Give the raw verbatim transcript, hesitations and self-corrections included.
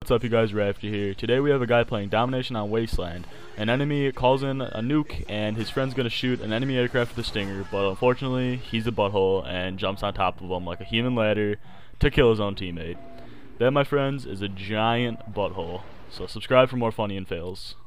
What's up, you guys? Rafter here. Today we have a guy playing Domination on Wasteland. An enemy calls in a nuke and his friend's gonna shoot an enemy aircraft with a stinger, but unfortunately he's a butthole and jumps on top of him like a human ladder to kill his own teammate. That, my friends, is a giant butthole. So subscribe for more funny and fails.